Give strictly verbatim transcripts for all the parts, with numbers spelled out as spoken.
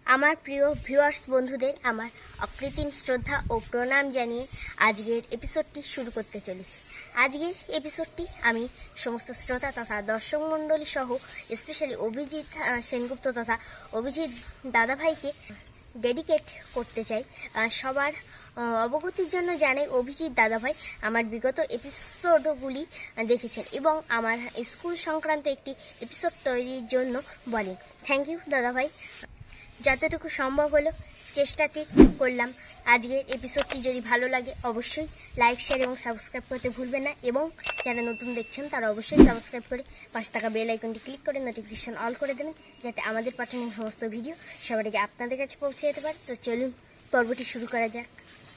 আমার প্রিয় ভিউয়ার্স বন্ধুদের আমার অকৃত্রিম শ্রদ্ধা ও প্রণাম জানিয়ে আজকের এপিসোডটি শুরু করতে চলেছি। আজকের এপিসোডটি আমি সমস্ত শ্রোতা তথা দর্শক মণ্ডলী সহ স্পেশালি অভিজিৎ সেনগুপ্ত তথা অভিজিৎ দাদাভাইকে ডেডিকেট করতে চাই। সবার অবগতির জন্য জানাই, অভিজিৎ দাদাভাই আমার বিগত এপিসোডগুলি দেখেছেন এবং আমার স্কুল সংক্রান্ত একটি এপিসোড তৈরির জন্য বলেন। থ্যাংক ইউ দাদাভাই। যতটুকু সম্ভব হলো চেষ্টাতে করলাম। আজকের এপিসোডটি যদি ভালো লাগে অবশ্যই লাইক, শেয়ার এবং সাবস্ক্রাইব করতে ভুলবেন না এবং যারা নতুন দেখছেন তারা অবশ্যই সাবস্ক্রাইব করে পাঁচ টাকা বেল আইকনটি ক্লিক করে নোটিফিকেশন অল করে দেবেন, যাতে আমাদের পাঠানো সমস্ত ভিডিও সবার আগে আপনাদের কাছে পৌঁছে যেতে পারে। তো চলুন পর্বটি শুরু করা যাক।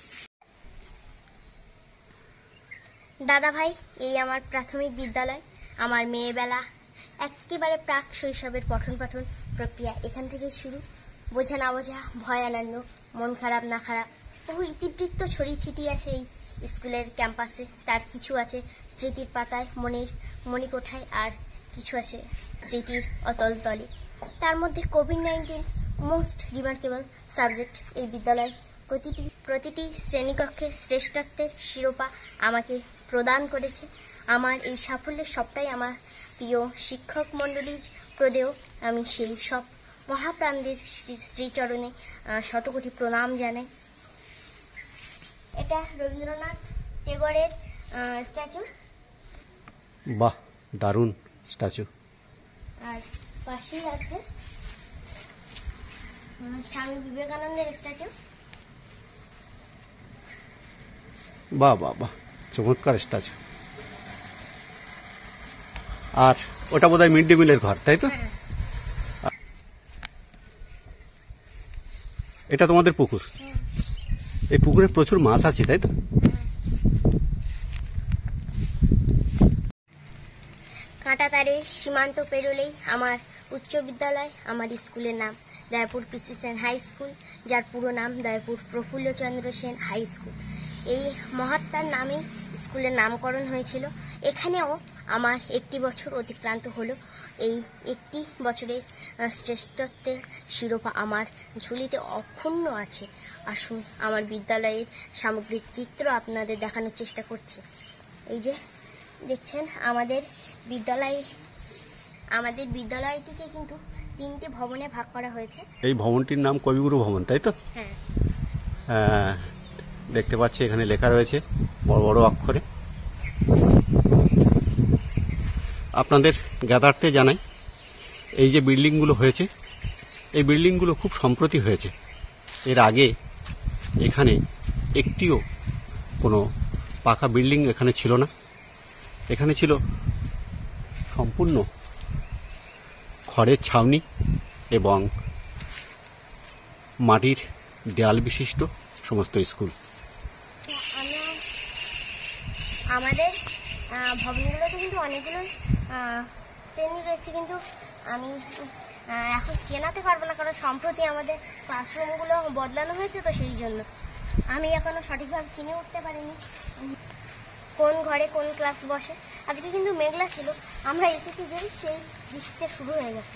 দাদাভাই, এই আমার প্রাথমিক বিদ্যালয়। আমার মেয়েবেলা একেবারে প্রাক শৈশবের পঠন পাঠন প্রক্রিয়া এখান থেকেই শুরু। বোঝা না বোঝা, ভয় আনন্দ, মন খারাপ না খারাপ, বহু ইতিবৃত্ত ছড়িয়ে ছিটিয়ে আছে এই স্কুলের ক্যাম্পাসে। তার কিছু আছে স্মৃতির পাতায়, মনের মণিকোঠায়, আর কিছু আছে স্মৃতির অতল তলে। তার মধ্যে COVID nineteen most remarkable subject. এই বিদ্যালয় প্রতিটি প্রতিটি শ্রেণীকক্ষে শ্রেষ্ঠত্বের শিরোপা আমাকে প্রদান করেছে। আমার এই সাফল্যের সবটাই আমার প্রিয় শিক্ষক মণ্ডলীর প্রদেয়। আমি সেই সব মহাপ্রাণদের শ্রীচরণে শতকোটি প্রণাম জানাই। এটা রবীন্দ্রনাথ টেগোরের স্ট্যাচু। বাহ, দারুণ স্ট্যাচু। আর পাশেই আছে স্বামী বিবেকানন্দের স্ট্যাচু। বাহ বাহ বাহ, চমৎকার স্ট্যাচু। আর ওটা বোধহয় মিড ডে মিলের ঘর, তাই তো? এটা তোমাদের পুকুর। এই পুকুরে প্রচুর মাছ আছে, তাই তো? কাঁটাতারে সীমান্ত পেরোলেই আমার উচ্চ বিদ্যালয়। আমার স্কুলের নাম Dayapur PC Sen high school, যার পুরো নাম দয়াপুর প্রফুল্লচন্দ্র সেন হাই স্কুল। এই মহাত্মার নামেই স্কুলের নামকরণ হয়েছিল। এখানেও আমার একটি বছর অতিক্রান্ত হলো। এই একটি বছরের শ্রেষ্ঠত্বের শিরোপা আমার ঝুলিতে অক্ষুণ্ণ আছে। আসুন আমার বিদ্যালয়ের সামগ্রিক চিত্র আপনাদের দেখানোর চেষ্টা করছি। এই যে দেখছেন, আমাদের বিদ্যালয় আমাদের বিদ্যালয়টিকে কিন্তু তিনটি ভবনে ভাগ করা হয়েছে। এই ভবনটির নাম কবিগুরু ভবন, তাই তো? হ্যাঁ, দেখতে পাচ্ছি এখানে লেখা রয়েছে বড় বড় অক্ষরে। আপনাদের জ্ঞাতার্থে জানাই, এই যে বিল্ডিংগুলো হয়েছে, এই বিল্ডিংগুলো খুব সম্প্রতি হয়েছে। এর আগে এখানে একটিও কোনো পাকা বিল্ডিং এখানে ছিল না। এখানে ছিল সম্পূর্ণ খড়ের ছাউনি এবং মাটির দেয়াল বিশিষ্ট সমস্ত স্কুল। আমাদের ভবনগুলোতে কিন্তু অনেকগুলো শ্রেণী রয়েছে, কিন্তু আমি এখন চেনাতে পারবো না, কারণ সম্প্রতি আমাদের ক্লাসরুমগুলো বদলানো হয়েছে, তো সেই জন্য আমি এখনো সঠিকভাবে চিনে উঠতে পারিনি কোন ঘরে কোন ক্লাস বসে। আজকে কিন্তু মেঘলা ছিল, আমরা এসেছি যে সেই বৃষ্টিটা শুরু হয়ে গেছে।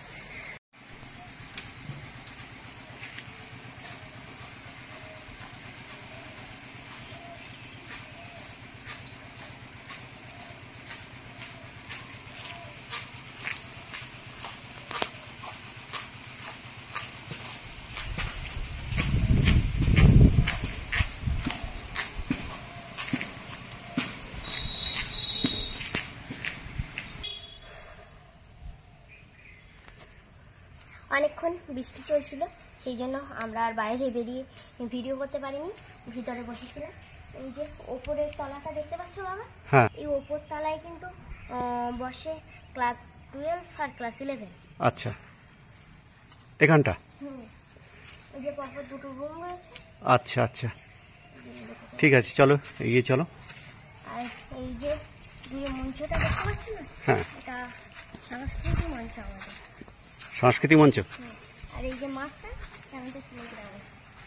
অনেকক্ষণ বৃষ্টি চলছিল, সেই জন্য আমরা আর বাইরে বেরিয়ে ভিডিও করতে পারিনি, ভিতরে বসেছিলাম। এই যে ওপরের তলাটা দেখতে পাচ্ছ বাবা, এই ওপর তলায় কিন্তু বসে ক্লাস টুয়েলভ আর ক্লাস ইলেভেন। আচ্ছা, এখানটা হুম এই যে পরপর দুটো রুম রয়েছে। আচ্ছা আচ্ছা, ঠিক আছে, চলো এগিয়ে চলো। আর এই যে দুটো মঞ্চটা দেখতে পাচ্ছ না, হ্যাঁ, এটা সাংস্কৃতিক মঞ্চ আমাদের। সাংস্কৃতিক মঞ্চ। আর এই যে মাঠটা, আমাদের প্লেগ্রাউন্ড।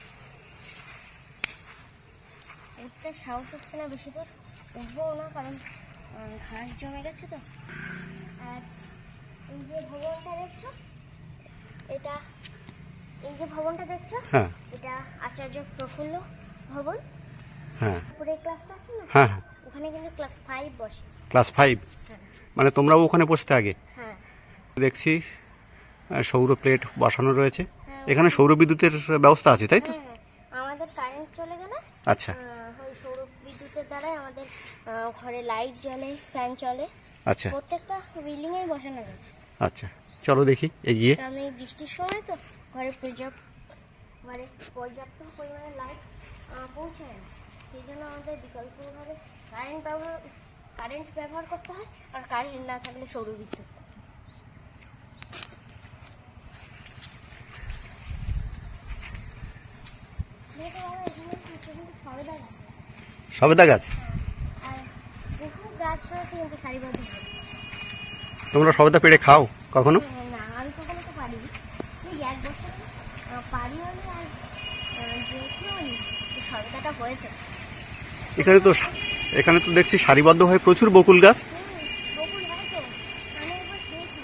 একটা সাহস হচ্ছে না বেশি দূর উঠবো না, কারণ ঘাস জমে গেছে তো। আর এই যে ভবনটা দেখছো, এটা এই যে ভবনটা দেখছো, হ্যাঁ এটা আচার্য প্রফুল্ল ভবন। হ্যাঁ উপরে ক্লাসটা আছে না, হ্যাঁ হ্যাঁ ওখানে কিন্তু ক্লাস ফাইভ বসে। ক্লাস ফাইভ, হ্যাঁ মানে তোমরাও ওখানে বসতে আগে? হ্যাঁ দেখছি আহ, সৌর প্লেট বসানো রয়েছে। হ্যাঁ। এখানে সৌর বিদ্যুতের ব্যবস্থা আছে তাই তো? হ্যাঁ, আমাদের কারেন্ট চলে গেলে আচ্ছা আহ, ওই সৌর বিদ্যুতের দ্বারাই আমাদের আহ, ঘরে লাইট জ্বলে, ফ্যান চলে, আচ্ছা প্রত্যেকটা বিল্ডিং এই বসানো রয়েছে। আচ্ছা চলো দেখি এগিয়ে। কারণ এই বৃষ্টির সময় তো ঘরে পর্যাপ্ত ঘরে পর্যাপ্ত পরিমাণে লাইট পৌঁছায় না, সেই জন্য আমাদের বিকল্পভাবে কারেন্ট ব্যবহার কারেন্ট ব্যবহার করতে হয়, আর কারেন্ট না থাকলে সৌর বিদ্যুৎ। সবেদা গাছ? আর বহু গাছ রয়েছে কিন্তু সারিবদ্ধ হয়। তোমরা সবেদা পেড়ে খাও কখনো? না, আমি কখনো তো পারিনি, এই এক বছর পারি হলে আর যেহেতু সবেদাটা হয়েছে। এখানে তো এখানে তো দেখছি সারিবদ্ধ হয়ে প্রচুর বকুল গাছ। বকুল হয় তো, আমি একবার খেয়েছি।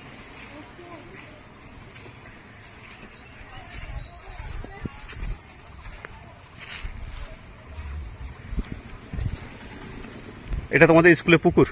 এটা তোমাদের স্কুলে পুকুর?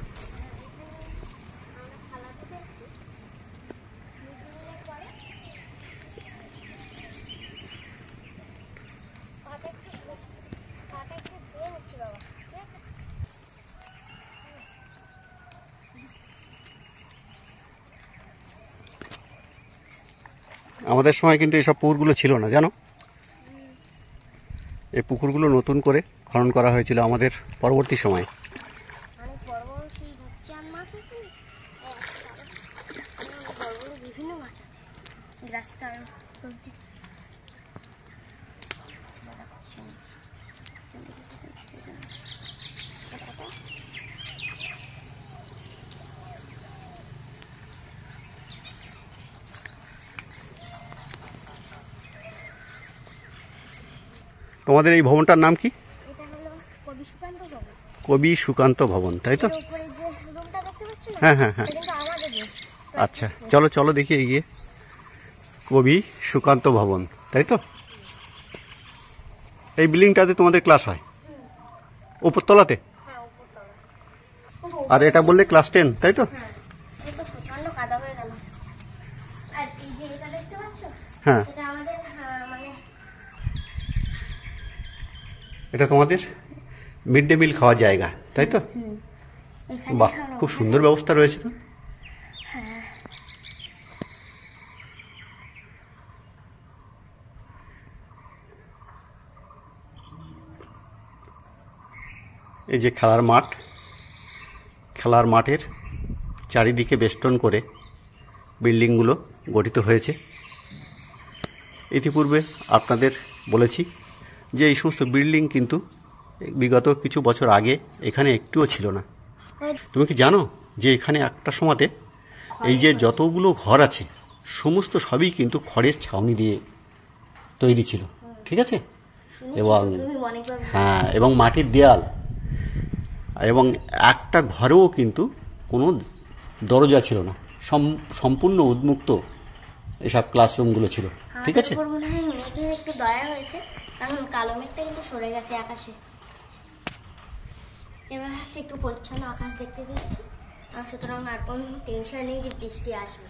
আমাদের সময় কিন্তু এইসব পুকুরগুলো ছিল না, জানো? এই পুকুরগুলো নতুন করে খনন করা হয়েছিল আমাদের পরবর্তী সময়। অনেক বড় বড় সেই রূপচাঁদ মাছ আছে, বড় বড় বিভিন্ন মাছ আছে, রাস্তার প্রভৃতি। তোমাদের এই ভবনটার নাম কি? এটা হলো কবি সুকান্ত ভবন। কবি সুকান্ত ভবন, তাই তো? এর উপরে যে রুমটা দেখতে পাচ্ছ না, হ্যাঁ হ্যাঁ হ্যাঁ এটা কিন্তু আমাদের room। আচ্ছা চলো চলো দেখি এগিয়ে। কবি সুকান্ত ভবন, তাই তো? এই বিল্ডিংটাতে তোমাদের ক্লাস হয় উপরতলাতে? হ্যাঁ, উপরতলা। আর এটা বললে ক্লাস টেন, তাই তো? হ্যাঁ, এই তো প্রচন্ড কাদা হয়ে গেল। আর এই যে এটা দেখতে পাচ্ছ, হ্যাঁ এটা আমাদের আহ, মানে এটা তোমাদের মিড ডে মিল খাওয়ার জায়গা, তাই তো? এখানে বাহ, খাওয়ানো খুব হয়। সুন্দর ব্যবস্থা রয়েছে তো। হ্যাঁ, এই যে খেলার মাঠ, খেলার মাঠের চারিদিকে বেষ্টন করে বিল্ডিংগুলো গঠিত হয়েছে। ইতিপূর্বে আপনাদের বলেছি যে এই সমস্ত বিল্ডিং কিন্তু বিগত কিছু বছর আগে এখানে একটুও ছিল না। তুমি কি জানো যে এখানে একটা সময়তে এই যে যতগুলো ঘর আছে সমস্ত সবই কিন্তু খড়ের ছাউনি দিয়ে তৈরি ছিল, ঠিক আছে? এবং তুমি অনেকবার হ্যাঁ, এবং মাটির দেয়াল, এবং একটা ঘরেও কিন্তু কোনো দরজা ছিল না, সম- সম্পূর্ণ উন্মুক্ত এসব ক্লাসরুমগুলো ছিল, ঠিক আছে? আমাদের উপর মনে হয় মেঘের একটু দয়া হয়েছে, কারণ কালো মেঘটা কিন্তু সরে গেছে আকাশে। এবার একটু পরিচ্ছন্ন আকাশ দেখতে পেয়েছি, আর সুতরাং আর কোনো টেনশন নেই যে বৃষ্টি আসবে।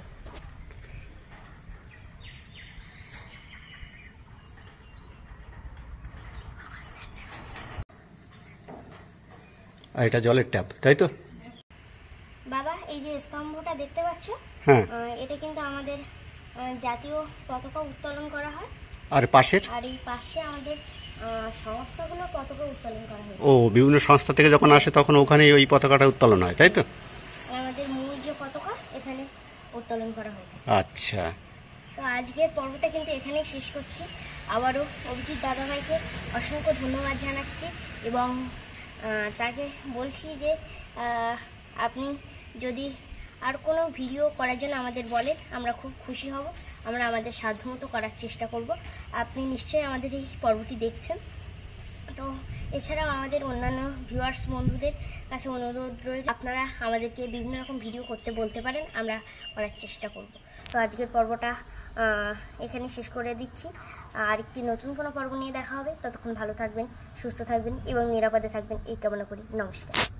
আর এটা জলের ট্যাপ, তাই তো? বাবা, এই যে স্তম্ভটা দেখতে পাচ্ছ, হ্যাঁ। আহ, এটা কিন্তু আমাদের আহ, জাতীয় পতাকা উত্তোলন করা হয়, আর পাশের? আর এই পাশে আমাদের আহ, সংস্থাগুলো পতাকা উত্তোলন করা হয়। ও, বিভিন্ন সংস্থা থেকে যখন আসে তখন ওখানে ওই পতাকাটা উত্তোলন হয়, তাই তো? আর আমাদের মূল যে পতাকা এখানে উত্তোলন করা হয়। আচ্ছা, তো আজকের পর্বটা কিন্তু এখানেই শেষ করছি। আবারও অভিজিৎ দাদাভাইকে অসংখ্য ধন্যবাদ জানাচ্ছি, এবং আহ, তাকে বলছি যে আহ, আপনি যদি আর কোনো ভিডিও করার জন্য আমাদের বলেন, আমরা খুব খুশি হব, আমরা আমাদের সাধ্যমতো করার চেষ্টা করব। আপনি নিশ্চয়ই আমাদের এই পর্বটি দেখছেন। তো এছাড়াও আমাদের অন্যান্য ভিউয়ার্স বন্ধুদের কাছে অনুরোধ রইল, আপনারা আমাদেরকে বিভিন্ন রকম ভিডিও করতে বলতে পারেন, আমরা করার চেষ্টা করব। তো আজকের পর্বটা আহ, এখানে শেষ করে দিচ্ছি। আর একটি নতুন কোনো পর্ব নিয়ে দেখা হবে। ততক্ষণ ভালো থাকবেন, সুস্থ থাকবেন এবং নিরাপদে থাকবেন এই কামনা করি। নমস্কার।